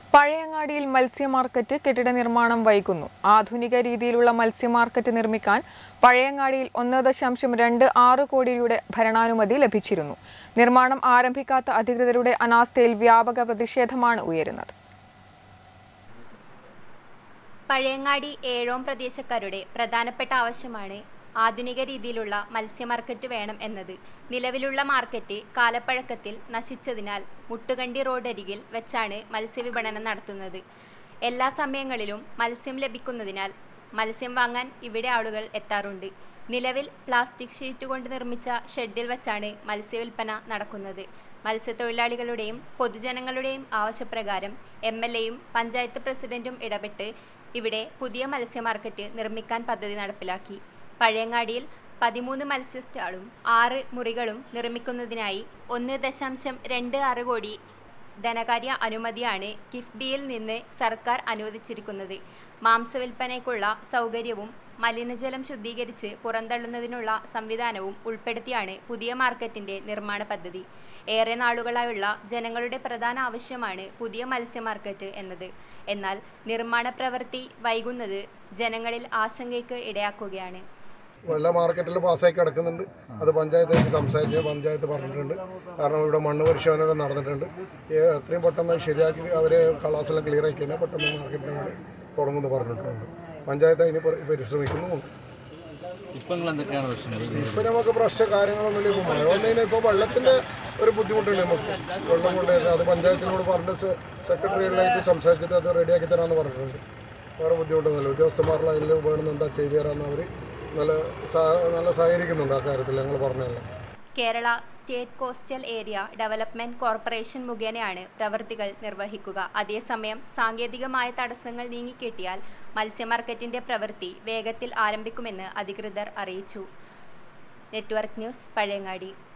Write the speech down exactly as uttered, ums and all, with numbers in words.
പഴയങ്ങാടിയിൽ മത്സ്യ മാർക്കറ്റ് കെട്ടിട നിർമ്മാണം വൈകുന്നു. ആധുനിക രീതിയിലുള്ള മത്സ്യ മാർക്കറ്റ് നിർമ്മിക്കാൻ പഴയങ്ങാടിയിൽ ഒന്ന് ദശാംശം രണ്ട് ആറ് കോടി രൂപയുടെ ഭരണാനുമതി ലഭിച്ചിരുന്നു. നിർമ്മാണം ആരംഭിക്കാത്ത അധികൃതരുടെ അനാസ്ഥയിൽ വ്യാപക പ്രതിഷേധമാണ് ഉയരുന്നത്. പഴയങ്ങാടി ഏഴോം പ്രദേശക്കാരുടെ പ്രധാനപ്പെട്ട ആവശ്യമാണ് ആധുനിക രീതിയിലുള്ള മത്സ്യ മാർക്കറ്റ് വേണം എന്നത്. നിലവിലുള്ള മാർക്കറ്റ് കാലപ്പഴക്കത്തിൽ നശിച്ചതിനാൽ മുട്ടുകണ്ടി റോഡരികിൽ വെച്ചാണ് മത്സ്യവിപണനം നടത്തുന്നത്. എല്ലാ സമയങ്ങളിലും മത്സ്യം ലഭിക്കുന്നതിനാൽ മത്സ്യം വാങ്ങാൻ ഇവിടെ ആളുകൾ എത്താറുണ്ട്. നിലവിൽ പ്ലാസ്റ്റിക് ഷീറ്റ് കൊണ്ട് നിർമ്മിച്ച ഷെഡിൽ വെച്ചാണ് മത്സ്യവിൽപ്പന നടക്കുന്നത്. മത്സ്യത്തൊഴിലാളികളുടെയും പൊതുജനങ്ങളുടെയും ആവശ്യപ്രകാരം എം എൽ എയും പഞ്ചായത്ത് പ്രസിഡന്റും ഇടപെട്ട് ഇവിടെ പുതിയ മത്സ്യ മാർക്കറ്റ് നിർമ്മിക്കാൻ പദ്ധതി നടപ്പിലാക്കി. പഴയങ്ങാടിയിൽ പതിമൂന്ന് മത്സ്യ സ്റ്റാളും ആറ് മുറികളും നിർമ്മിക്കുന്നതിനായി ഒന്ന് ദശാംശം രണ്ട് ആറ് കോടി ധനകാര്യ അനുമതിയാണ് കിഫ്ബിയിൽ നിന്ന് സർക്കാർ അനുവദിച്ചിരിക്കുന്നത്. മാംസവിൽപ്പനയ്ക്കുള്ള സൗകര്യവും മലിനജലം ശുദ്ധീകരിച്ച് പുറന്തള്ളുന്നതിനുള്ള സംവിധാനവും ഉൾപ്പെടുത്തിയാണ് പുതിയ മാർക്കറ്റിന്റെ നിർമ്മാണ പദ്ധതി. ഏറെ നാളുകളായുള്ള ജനങ്ങളുടെ പ്രധാന ആവശ്യമാണ് പുതിയ മത്സ്യ മാർക്കറ്റ് എന്നത്. എന്നാൽ നിർമ്മാണ പ്രവൃത്തി വൈകുന്നത് ജനങ്ങളിൽ ആശങ്കയ്ക്ക് ഇടയാക്കുകയാണ്. നല്ല മാർക്കറ്റിൽ പാസ്സായി കിടക്കുന്നുണ്ട്. അത് പഞ്ചായത്തേക്ക് സംസാരിച്ച് പഞ്ചായത്ത് പറഞ്ഞിട്ടുണ്ട്. കാരണം ഇവിടെ മണ്ണ് പരിശോധന നടന്നിട്ടുണ്ട്. എത്രയും പെട്ടെന്ന് ശരിയാക്കി അവർ കളാസെല്ലാം ക്ലിയർ ആക്കി കഴിഞ്ഞാൽ പെട്ടെന്ന് മാർക്കറ്റിന് വേണ്ടി തുടങ്ങുമെന്ന് പറഞ്ഞിട്ടുണ്ട്. പഞ്ചായത്ത് അതിന് പരിശ്രമിക്കുന്നുമുണ്ട്. ഇപ്പം നമുക്ക് പ്രശ്ന കാര്യങ്ങളൊന്നുമില്ല. ഇപ്പോൾ മഴ വന്നതിന് ഇപ്പോൾ വെള്ളത്തിൻ്റെ ഒരു ബുദ്ധിമുട്ടുണ്ട്. നമുക്ക് വെള്ളം കൊണ്ടുവരുന്നത് അത് പഞ്ചായത്തിനോട് പറഞ്ഞ് സെക്രട്ടറികളിലായിട്ട് സംസാരിച്ചിട്ട് അത് റെഡിയാക്കി തരാമെന്ന് പറഞ്ഞിട്ടുണ്ട്. വേറെ ബുദ്ധിമുട്ടൊന്നുമില്ല. ഉദ്യോഗസ്ഥന്മാരുടെ അതിൽ വേണമെന്ന് എന്താ ചെയ്തു തരാമെന്ന് അവർ നല്ല നല്ല സഹകരിക്കുന്നുണ്ട്. ആ കാര്യത്തിൽ ഞങ്ങൾ പറഞ്ഞല്ലോ. Kerala state coastal area development corporation മുഖേനയാണ് പ്രവൃത്തികൾ നിർവഹിക്കുക. അതേസമയം സാങ്കേതികമായ തടസ്സങ്ങൾ നീങ്ങിക്കിട്ടിയാൽ മത്സ്യ മാർക്കറ്റിന്റെ പ്രവൃത്തി വേഗത്തിൽ ആരംഭിക്കുമെന്ന് അധികൃതർ അറിയിച്ചു. Network news, Pazhayangadi.